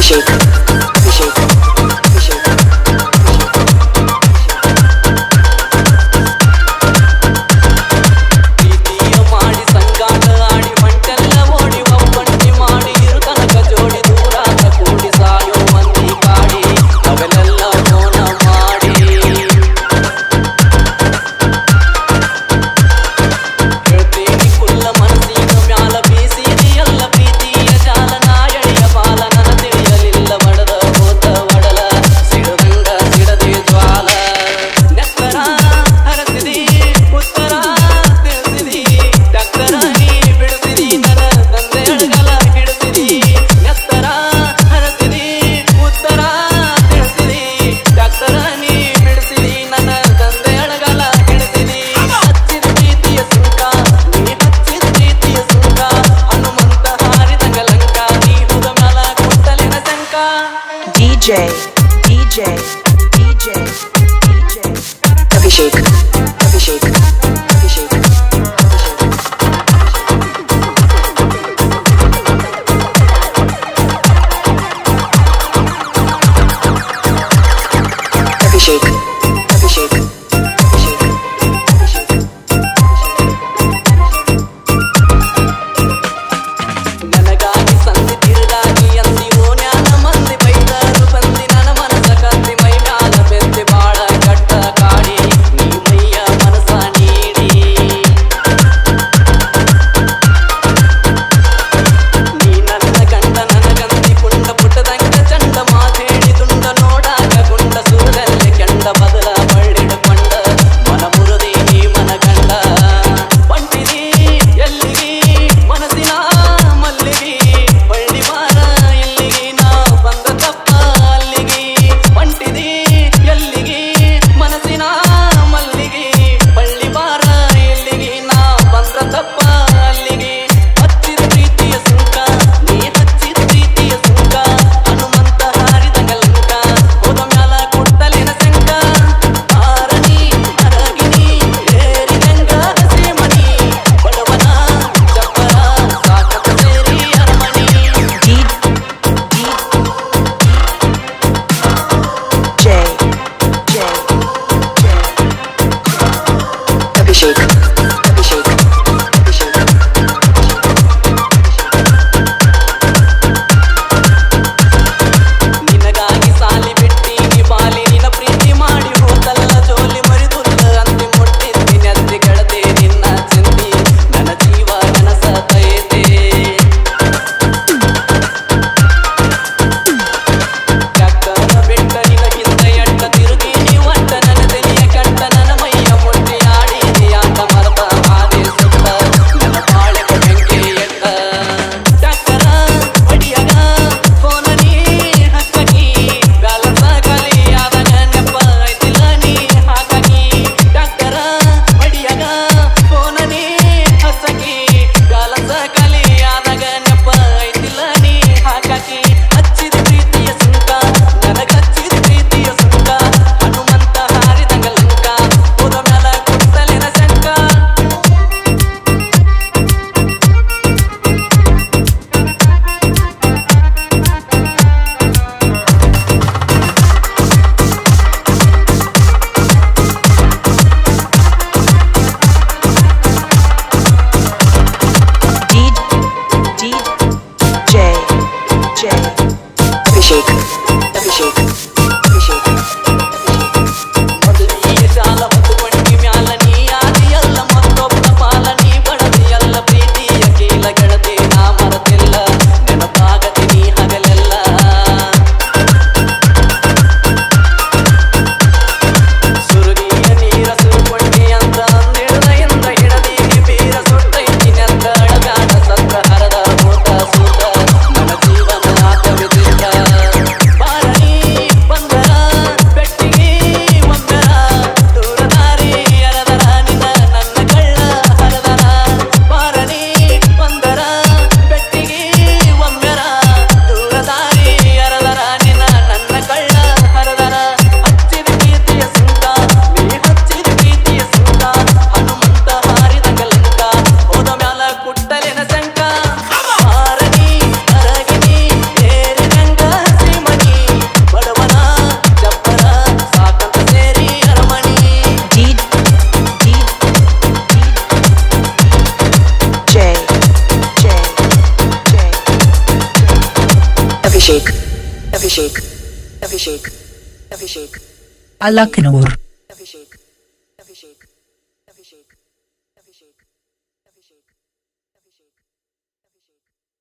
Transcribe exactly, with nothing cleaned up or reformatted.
ಅಭಿಷೇಕ್ ಅಭಿಷೇಕ್ ಅಭಿಷೇಕ್ ಪ್ರೀತಿಯ ಮಾಡಿ ಸಂಗಾಟ ಆಡಿ ಮಂಟೆಲ್ಲ ಓಡಿ ಒಬ್ಬಂಟಿ ಮಾಡಿ ಇರು ತನಕ ಜೋಡಿ ದೂರಾದ ಕೂಡಿ ಸಾಯೋ ಮಂದಿ ಕಾಡಿ ಅವೆಲ್ಲ ಮೋನ ಮಾಡಿ ಹೇಳ್ತೀನಿ ಕುಲ್ಲ ಮನಸ್ಸಿನ ಮ್ಯಾಲ ಬೀಸಿದಿ ಎಲ್ಲ ಪ್ರೀತಿಯ ಜಾಲ ನಾಯಳಿಯ ಬಾಲ ನನ್ನ ತಿಳಿಯಲಿಲ್ಲ ಬಡದ ಹೋತ ಒಡಲ ಸಿಡದಂಗ ಸಿಡದೆ ಜ್ವಾಲ ನೆತ್ತರ ಹರಸಿದಿ ಉತ್ತರ ತಿಳಿಸಿದಿ ಡಾಕ್ಟರ ನೀ ಬಿಡಿಸಿದಿ ನನ್ನ ತಂದೆ ಅಡಗಲ ಹಿಡಿಸಿದಿ ನೆತ್ತರ ಹರಸಿದಿ ಉತ್ತರ ತಿಳಿಸಿದಿ ಡಾಕ್ಟರ ನೀ ಬಿಡಿಸಿದಿ ನನ್ನ ತಂದೆ ಅಡಗಲ ಹಿಡಿಸಿದಿ ಹಚ್ಚಿದ ಪ್ರೀತಿಯ ಸುಂಕ ನೀ ಹಚ್ಚಿದ ಪ್ರೀತಿಯ ಸುಂಕ ಹನುಮಂತ ಹಾರಿದಂಗ ಲಂಕ ನೀ ಹುದ ಮ್ಯಾಲ ಕೊಟ್ಟಲಿನ ಶಂಕ D J D J D J D J Abhishek Abhishek Abhishek Abhishek Abhishek Abhishek ನನಗಾಗಿ ಸಂಧಿ ತಿರುಗಾಗಿ ಅಂದಿ ಓ ನ್ಯಾನ ಮಂದಿ ಬೈದರು ಬಂದಿ ನನ್ನ Abhishek, Abhishek, Abhishek, Abhishek, Alaknoor. Abhishek, Abhishek, Abhishek, Abhishek, Abhishek, Abhishek, Abhishek.